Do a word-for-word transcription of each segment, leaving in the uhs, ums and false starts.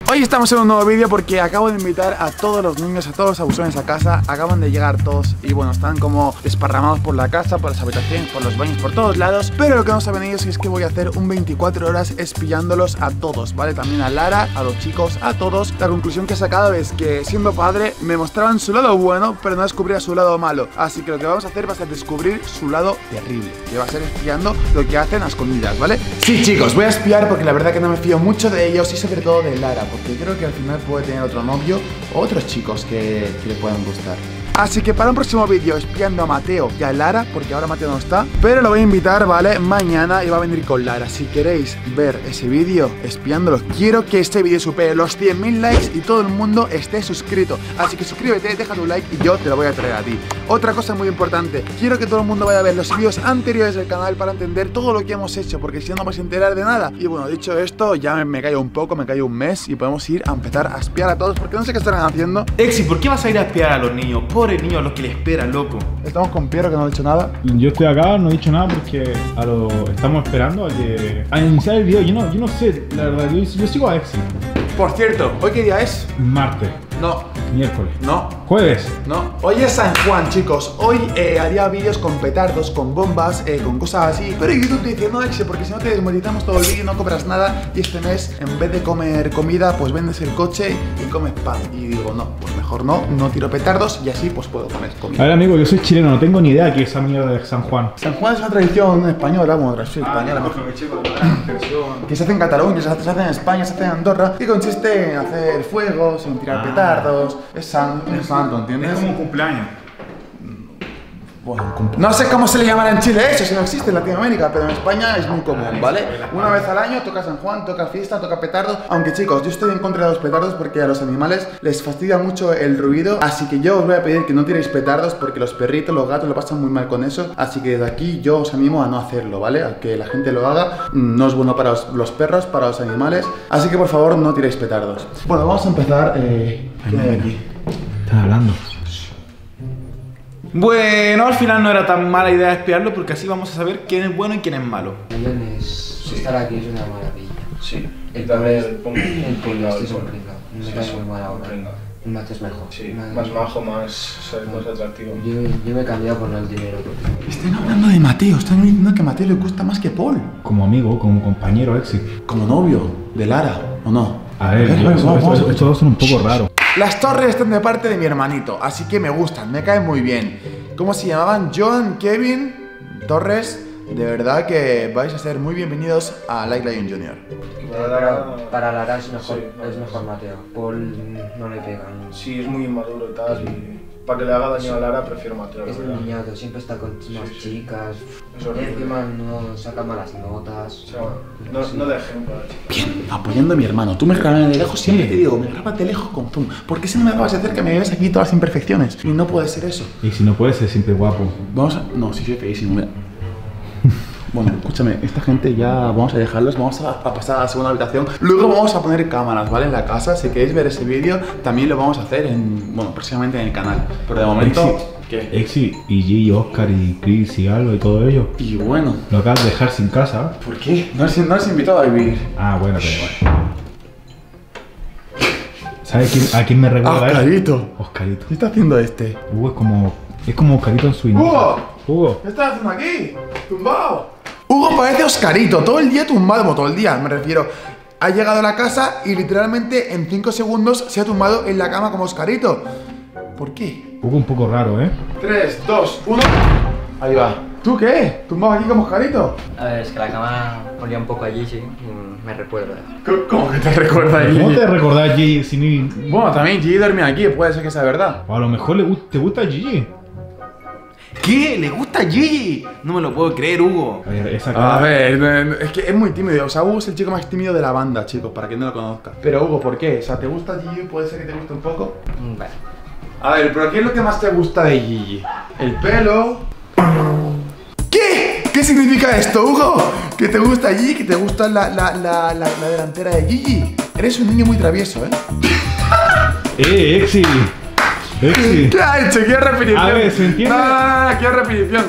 Hoy estamos en un nuevo vídeo porque acabo de invitar a todos los niños, a todos los abusones a casa. Acaban de llegar todos y bueno, están como desparramados por la casa, por las habitaciones, por los baños, por todos lados. Pero lo que no saben ellos es que voy a hacer un veinticuatro horas espiándolos a todos, ¿vale? También a Lara, a los chicos, a todos. La conclusión que he sacado es que siendo padre me mostraban su lado bueno, pero no descubría su lado malo. Así que lo que vamos a hacer va a ser descubrir su lado terrible, que va a ser espiando lo que hacen a escondidas, ¿vale? Sí, chicos, voy a espiar porque la verdad que no me fío mucho de ellos y sobre todo de Lara, porque creo que al final puede tener otro novio o otros chicos que, que le puedan gustar. Así que para un próximo vídeo espiando a Mateo y a Lara, porque ahora Mateo no está, pero lo voy a invitar, ¿vale? Mañana y va a venir con Lara. Si queréis ver ese vídeo espiándolos, quiero que este vídeo supere los cien mil likes y todo el mundo esté suscrito. Así que suscríbete, deja tu like y yo te lo voy a traer a ti. Otra cosa muy importante, quiero que todo el mundo vaya a ver los vídeos anteriores del canal para entender todo lo que hemos hecho, porque si no, no vais a enterar de nada. Y bueno, dicho esto, ya me, me callo un poco, me callo un mes y podemos ir a empezar a espiar a todos, porque no sé qué estarán haciendo. Exi, ¿por qué vas a ir a espiar a los niños? Pobres niños, los que le esperan, loco. Estamos con Piero, que no ha dicho nada. Yo estoy acá, no he dicho nada porque a lo estamos esperando a que a iniciar el video. Yo no, yo no sé, la verdad, yo, yo sigo a Exi. Por cierto, ¿hoy qué día es? Martes. No. Miércoles. No. Jueves. No. Hoy es San Juan, chicos. Hoy eh, haría vídeos con petardos, con bombas, eh, con cosas así. Pero YouTube te dice, no, Exe, porque si no te desmonetizamos todo el vídeo, no cobras nada. Y este mes, en vez de comer comida, pues vendes el coche y comes pan. Y digo, no, pues mejor no, no tiro petardos y así pues puedo comer comida. A ver, amigo, yo soy chileno, no tengo ni idea que esa mierda de San Juan. San Juan es una tradición española, bueno, tradición española. Que se hace en Cataluña, se hace en España, se hace en Andorra. Que consiste en hacer fuegos, en tirar ah. petardos. Es san, es santo, ¿entiendes? Es como un cumpleaños. Bueno, no sé cómo se le llamará en Chile eso, si no existe en Latinoamérica, pero en España es muy común, ¿vale? Una vez al año toca San Juan, toca fiesta, toca petardos. Aunque chicos, yo estoy en contra de los petardos porque a los animales les fastidia mucho el ruido. Así que yo os voy a pedir que no tiréis petardos porque los perritos, los gatos lo pasan muy mal con eso. Así que desde aquí yo os animo a no hacerlo, ¿vale? A que la gente lo haga. No es bueno para los, los perros, para los animales. Así que por favor no tiréis petardos. Bueno, vamos a empezar. Eh, ¿Qué hay aquí? Están hablando. Bueno, al final no era tan mala idea espiarlo porque así vamos a saber quién es bueno y quién es malo. Millones, sí. Estar aquí es una maravilla. Sí. El pobre, el pobre, este es un pringao. Me cae muy mal ahora. El Mateo es mejor. Sí, más, más majo, más, más atractivo. Yo, yo me he cambiado por no el dinero. Porque... Están hablando de Mateo, están diciendo que a Mateo le gusta más que Paul. Como amigo, como compañero, Exi. Como novio de Lara, ¿o no? A ver, a ver, yo, vamos, eso, vamos, eso, estos dos son un poco raros. Las torres están de parte de mi hermanito, así que me gustan, me caen muy bien. ¿Cómo se llamaban? Joan, Kevin, Torres. De verdad que vais a ser muy bienvenidos a Like Lion Junior Para, para Lara es mejor, sí, es mejor Mateo. Paul no le pegan. Sí, es muy inmaduro y tal. Y para que le haga daño a Lara prefiero Mateo. Es un niñato, siempre está con sí, más sí, chicas. Es horrible. Encima no saca malas notas. O sea, no, sí. no de ejemplo. Bien, apoyando a mi hermano. Tú me grabas de lejos, siempre te digo, me grabas de lejos con zoom. ¿Por qué si no me grabas de cerca me ves aquí todas las imperfecciones? Y no puede ser eso. Y si no puede ser siempre guapo. Vamos a... No, sí, soy feísimo, mira. Bueno, escúchame, esta gente ya vamos a dejarlos, vamos a, a pasar a la segunda habitación. Luego vamos a poner cámaras, ¿vale? En la casa, si queréis ver ese vídeo, también lo vamos a hacer en, bueno, próximamente en el canal. Pero de momento... Exi, ¿qué? Exi, y G, Oscar, y Chris, y Alba, y todo ello. Y bueno... Lo acabas de dejar sin casa. ¿Por qué? No has, no has invitado a vivir. Ah, bueno, pero bueno. ¿Sabes quién, a quién me recuerda? Oscarito. Oscarito. ¿Qué está haciendo este? Hugo es como... Es como Oscarito en su inicio. ¡Hugo! Hugo. ¿Qué estás haciendo aquí? ¡Tumbado! Hugo parece Oscarito, todo el día tumbado, bueno, todo el día, me refiero. Ha llegado a la casa y literalmente en cinco segundos se ha tumbado en la cama como Oscarito. ¿Por qué? Hugo un poco raro, ¿eh? tres, dos, uno. Ahí va. ¿Tú qué? ¿Tumbado aquí como Oscarito? A ver, es que la cama olía un poco allí, sí, me recuerda. ¿Cómo que te recuerda allí? ¿Cómo te recordás a Gigi si ni...? Bueno, también Gigi dormía aquí, puede ser que sea verdad. O a lo mejor le gu te gusta Gigi. ¿Qué? ¿Le gusta Gigi? No me lo puedo creer, Hugo. A ver, esa cara... A ver, es que es muy tímido. O sea, Hugo es el chico más tímido de la banda, chicos, para quien no lo conozca. Pero Hugo, ¿por qué? O sea, ¿te gusta Gigi? ¿Puede ser que te guste un poco? Vale. A ver, pero ¿qué es lo que más te gusta de Gigi? El pelo... ¿Qué? ¿Qué significa esto, Hugo? ¿Que te gusta Gigi? ¿Que te gusta la, la, la, la, la delantera de Gigi? Eres un niño muy travieso, ¿eh? ¡Eh, Exi! Exi. ¿Qué ha hecho? ¿Qué repetición? A ver, ¿se entiende? No, no, no, ¿qué repetición?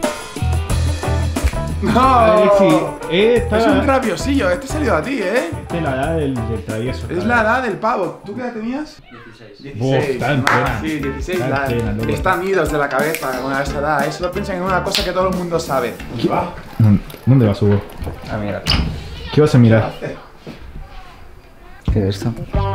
No. Exi, eh, está... Es un rabiosillo, este ha salido a ti, ¿eh? ser la edad del, del travieso. Es la edad del pavo. ¿Tú qué edad tenías? dieciséis. Uf, está en plena. Ah, sí, dieciséis. Está en la- plena, loco. Están idos de la cabeza con esa edad. Eso lo piensan en una cosa que todo el mundo sabe. ¿Qué va? ¿Dónde vas, Hugo? Ah, mira. ¿Qué vas a mirar? ¿Qué es esto?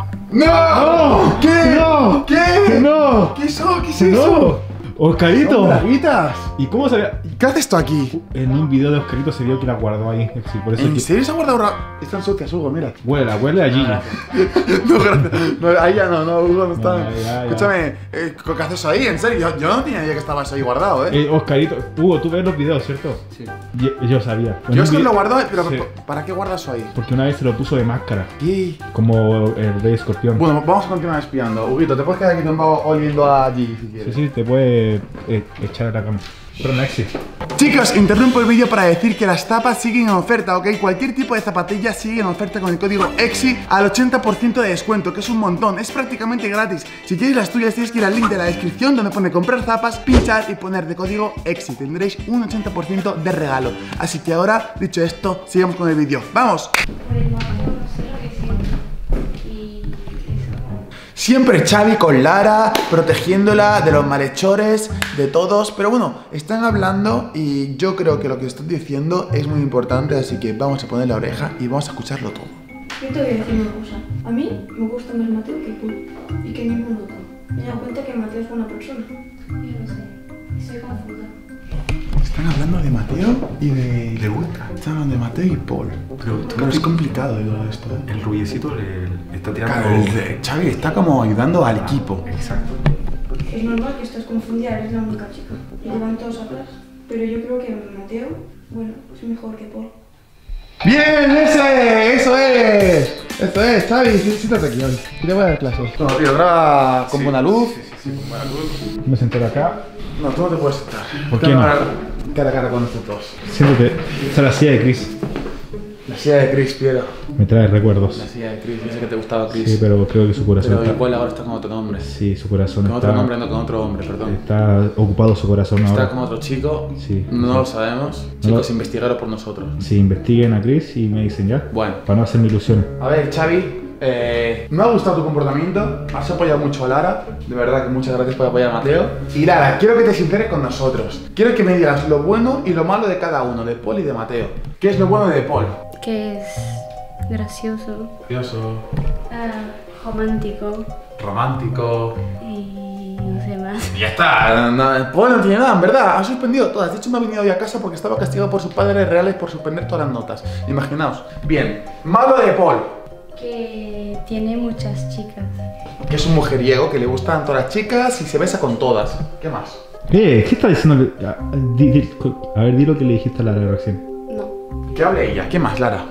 ¡No! ¿Qué? ¡No! ¿Qué? ¡No! ¿Qué es eso? ¿Qué es eso? ¡No! ¡Oscarito! Son braguitas. ¿Y cómo sabía? ¿Qué haces tú aquí? En un video de Oscarito se vio que la guardó ahí. Sí, por eso ¿En que... serio se ha guardado? ra- Están sucias, Hugo, mira. Huele, huele allí. No, gracias. No, ahí ya no, no, Hugo no está. Ya, ya, ya. Escúchame, eh, ¿qué haces ahí? En serio, yo, yo no tenía idea que estabas ahí guardado, ¿eh? Eh, Oscarito, Hugo, tú ves los videos, ¿cierto? Sí. Yo, yo sabía. En yo un es que video- lo guardo, pero Sí. ¿para qué guardas eso ahí? Porque una vez se lo puso de máscara. ¿Qué? Como el rey escorpión. Bueno, vamos a continuar espiando. Huguito, te puedes quedar aquí tumbado oliendo allí si Sí, quieres. sí, te puede eh, echar a la cama. Pero Maxi. Chicos, interrumpo el vídeo para decir que las tapas siguen en oferta, ¿ok? Cualquier tipo de zapatilla sigue en oferta con el código EXI al ochenta por ciento de descuento, que es un montón, es prácticamente gratis. Si quieres las tuyas tienes que ir al link de la descripción donde pone comprar zapas, pinchar y poner de código EXI. Tendréis un ochenta por ciento de regalo. Así que ahora, dicho esto, sigamos con el vídeo. ¡Vamos! Por el mapa, no sé lo que sí. Y eso. Siempre Xavi con Lara, protegiéndola de los malhechores, de todos. Pero bueno, están hablando y yo creo que lo que estoy diciendo es muy importante, así que vamos a poner la oreja y vamos a escucharlo todo. Yo te voy a decir una cosa. A mí me gusta más Mateo que Paul. Y que ningún otro. Me he dado cuenta que Mateo es buena persona. Yo no sé. Soy confusa. Están hablando de Mateo y de... Le gusta. Están hablando de Mateo y Paul. Pero, Pero es complicado todo esto, ¿eh? El rubiecito le, le está tirando. Claro, el de Xavi está como ayudando al equipo. Exacto. Es normal que estés confundida, eres la única chica. Y llevan todos atrás. Pero yo creo que Mateo, bueno, es mejor que Paul. ¡Bien! ¡Ese! ¡Eso es! ¡Eso es! Xavi, sí, siéntate aquí hoy. Y te voy a dar clases. No, tío, graba con buena luz. Sí, sí, sí, con buena luz. Me senté acá. No, tú no te puedes sentar. ¿Por qué no? Cara a cara con nosotros. Siéntate. Esta es la silla de Chris. La silla de Chris, Piero. Me trae recuerdos. La silla de Chris, yo sé que te gustaba Chris. Sí, pero creo que su corazón Pero está... igual ahora está con otro nombre. Sí, su corazón Con está... otro nombre, no con otro hombre, perdón. Está ocupado su corazón Está ahora. con otro chico. Sí. No lo sabemos. Chicos, investigaros por nosotros. Sí, investiguen a Chris y me dicen ya. Bueno. Para no hacerme ilusiones. A ver, Xavi, eh, me ha gustado tu comportamiento. Has apoyado mucho a Lara. De verdad que muchas gracias por apoyar a Mateo. Y Lara, quiero que te sinceres con nosotros. Quiero que me digas lo bueno y lo malo de cada uno, de Paul y de Mateo. ¿Qué es lo bueno de Paul? Que es gracioso, Gracioso, ah, romántico romántico. y no sé más. Y ya está. No, Paul no tiene nada, en verdad. Ha suspendido todas. De hecho, me ha venido hoy a casa porque estaba castigado por sus padres reales por suspender todas las notas. Imaginaos. Bien. Malo de Paul. Que tiene muchas chicas. Que es un mujeriego, que le gustan todas las chicas y se besa con todas. ¿Qué más? Eh, ¿qué está diciendo? A, di- di- a ver, di lo que le dijiste a la reacción. No. Que hable ella. ¿Qué más, Lara?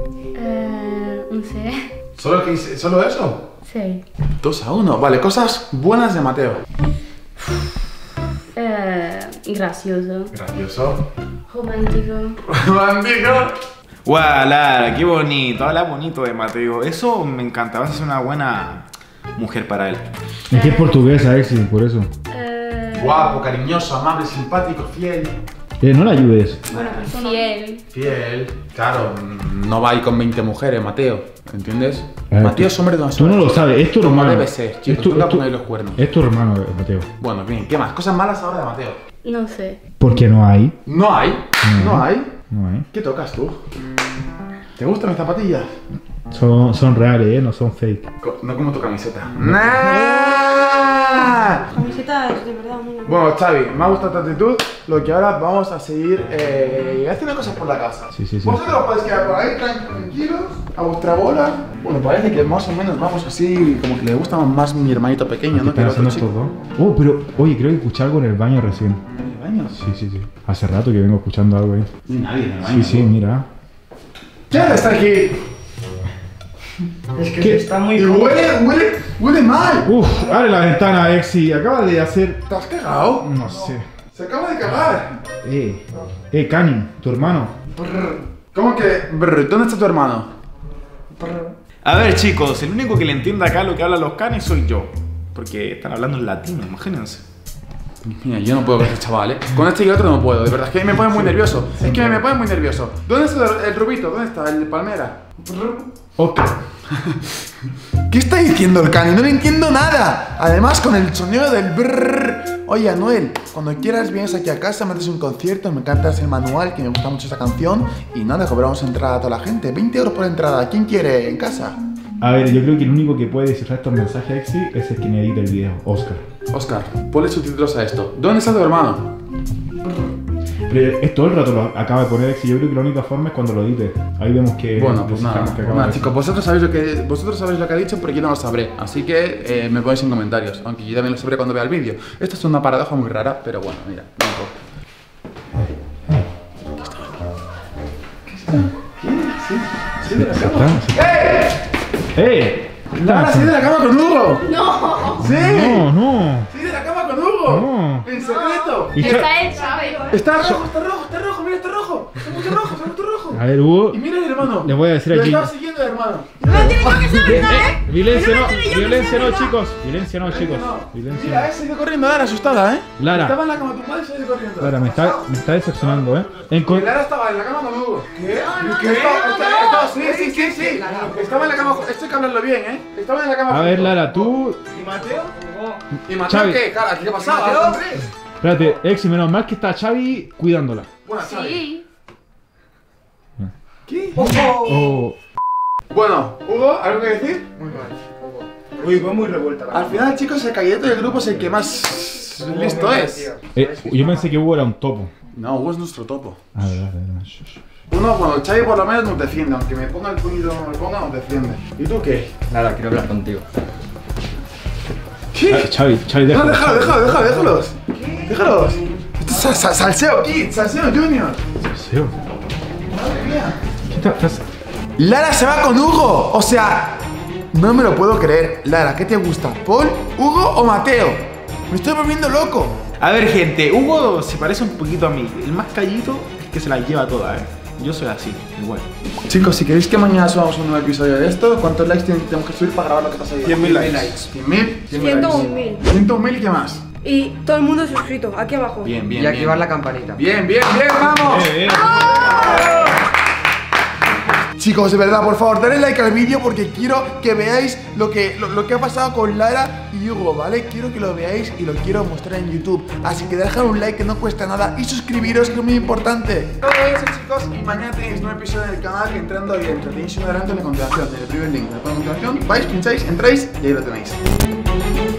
Eh, no sé. ¿Solo, que, ¿Solo eso? Sí. Dos a uno. Vale, cosas buenas de Mateo. Eh, gracioso, Gracioso. romántico. Romántico. Guau, Lara, qué bonito. Habla bonito de Mateo. Eso me encanta. Vas a ser una buena mujer para él. Es que es portuguesa, Exi, por eso. Eh, Guapo, cariñoso, amable, simpático, fiel. Eh, no la ayudes. Buena persona. Fiel. Fiel. Claro, mm, no va a ir con veinte mujeres, Mateo. ¿Entiendes? A ver, Mateo tú- es hombre de una Tú sola no lo chica. sabes, es tu Como hermano. debe ser, chicos. Es tu- Nunca es tu- pongáis los cuernos. Es tu hermano, Mateo. Bueno, bien. ¿Qué más? Cosas malas ahora de Mateo. No sé. Porque no hay. No hay. Mm. No hay. No hay. ¿Qué tocas tú? ¿Te gustan mis zapatillas? Son, son reales, eh, no son fake. Co- No como tu camiseta. ¡Nah! Camisetas de verdad, muy Bueno, Xavi, me ha gustado tu actitud. Lo que ahora vamos a seguir eh, haciendo cosas por la casa. Sí, sí, sí. Vosotros podéis quedar por ahí tran- tranquilos, a vuestra bola. Bueno, parece que más o menos vamos así, como que le gusta más mi hermanito pequeño, ¿Qué ¿no? Que están el otro haciendo chico. estos dos? Oh, pero, oye, creo que escuché algo en el baño recién. ¿En el baño? Sí, sí, sí. Hace rato que vengo escuchando algo ahí. No hay nadie en el baño. Sí, sí, mira. ¿Quién está aquí? Es que ¿Qué? está muy Y huele, huele, huele mal. Uf, abre la ventana, Exi. Acaba de hacer. ¿Te has cagado? No sé. Se acaba de cagar. Eh, eh, Cani, tu hermano. Brr. ¿Cómo que? Brr, ¿dónde está tu hermano? A ver, chicos, el único que le entiende acá lo que hablan los canes soy yo. Porque están hablando en latino, imagínense. Mira, yo no puedo con este chaval, ¿eh? Con este y el otro no puedo, de verdad. Es que me pone muy nervioso. Es que me pone muy nervioso. ¿Dónde está el, el rubito? ¿Dónde está el de palmera? Ok. ¿Qué está diciendo el Cani? No le entiendo nada. Además, con el sonido del brrr. Oye, Anuel, cuando quieras vienes aquí a casa, me haces un concierto, me cantas el manual, que me gusta mucho esa canción. Y nada, cobramos entrada a toda la gente. veinte euros por entrada. ¿Quién quiere en casa? A ver, yo creo que el único que puede descifrar estos mensajes, Exi, es el que me edita el video, Oscar. Oscar, ponle subtítulos a esto. ¿Dónde está tu hermano? Pero es todo el rato lo acaba de poner Exi. Yo creo que la única forma es cuando lo edite. Ahí vemos que. Bueno, pues nada, desciframos que pues acaba nada de- chicos, vosotros sabéis, lo que, vosotros sabéis lo que ha dicho, pero yo no lo sabré. Así que eh, me ponéis en comentarios, aunque yo también lo sabré cuando vea el vídeo. Esto es una paradoja muy rara, pero bueno, mira, no importa. ¿Sí de la cama? ¡Eh! ¡Eh! ¡Lara, sí de la cama con Hugo! No. ¡Sí! No, no. ¡Sí de la cama con Hugo! No. ¡En secreto! Y Cha- Está el Chávez. Está rojo, está rojo, está rojo, mira, está rojo. Está mucho rojo, está mucho rojo. A ver, Hugo. Y mira el hermano. Le voy a decir Lo aquí. estaba siguiendo el hermano. No tiene yo que saber nada, Eh, ¿eh? Violencia no, Pero no me enteré yo que violencia sea no, verdad. chicos. Violencia no, chicos. Violencia Mira, no. eh, se ha ido corriendo Lara, asustada, ¿eh? Lara. Estaba en la cama tu madre y se ha ido corriendo. Lara, me está, me está decepcionando, ¿eh? Encon- Y Lara estaba en la cama con Hugo. ¿Qué? ¿Qué? Estaba, estaba, estaba, sí, sí, sí, sí. Estaba en la cama. Esto hay que hablarlo bien, ¿eh? Estaba en la cama. A ver, juntos. Lara, tú. ¿Y Mateo? ¿Y Mateo Xavi. qué? Cara, ¿qué pasaba? Andrés? Espérate, Exi, menos mal que está Xavi cuidándola. Bueno, Xavi. Sí. ¿Qué? Oh. Bueno, Hugo, ¿algo que decir? Muy mal. Uy, fue muy revuelta la Al final, chicos, el cagueto del grupo es el que más listo es. Eh, yo pensé que Hugo era un topo. No, Hugo es nuestro topo. A ver, a ver, a ver. Shh, shh. Uno, bueno, Xavi por lo menos nos defiende, aunque me ponga el puñito o no me ponga, nos defiende. ¿Y tú qué? Nada, quiero hablar contigo. ¿Qué? Ah, Xavi, Xavi, No, déjalo. déjalo, déjalo, déjalo, déjalos. Déjalos. Esto es sa- sa- Salseo Kid, Salseo Junior. Seo. Madre mía. ¿Qué está- estás- Lara se va con Hugo. O sea, no me lo puedo creer. Lara, ¿qué te gusta? ¿Paul, Hugo o Mateo? Me estoy volviendo loco. A ver, gente, Hugo se parece un poquito a mí. El más callito es que se la lleva toda, ¿eh? Yo soy así, igual. Chicos, si queréis que mañana subamos un nuevo episodio de esto, ¿cuántos likes ten- tenemos que subir para grabar lo que pasa ahí? cien mil likes. ¿cien mil? ciento un mil. ciento un mil y qué más. Y todo el mundo suscrito, aquí abajo. Bien, bien, Y activar bien. la campanita. Bien, bien, bien, vamos. Eh, eh. Chicos, de verdad, por favor, dale like al vídeo porque quiero que veáis lo que, lo, lo que ha pasado con Lara y Hugo, ¿vale? Quiero que lo veáis y lo quiero mostrar en YouTube. Así que dejad un like que no cuesta nada y suscribiros, que es muy importante. Todo eso, chicos, y mañana tenéis un episodio en el canal entrando ahí dentro. Tenéis un adelanto en la continuación, en el primer link. En la continuación, vais, pincháis, entráis y ahí lo tenéis.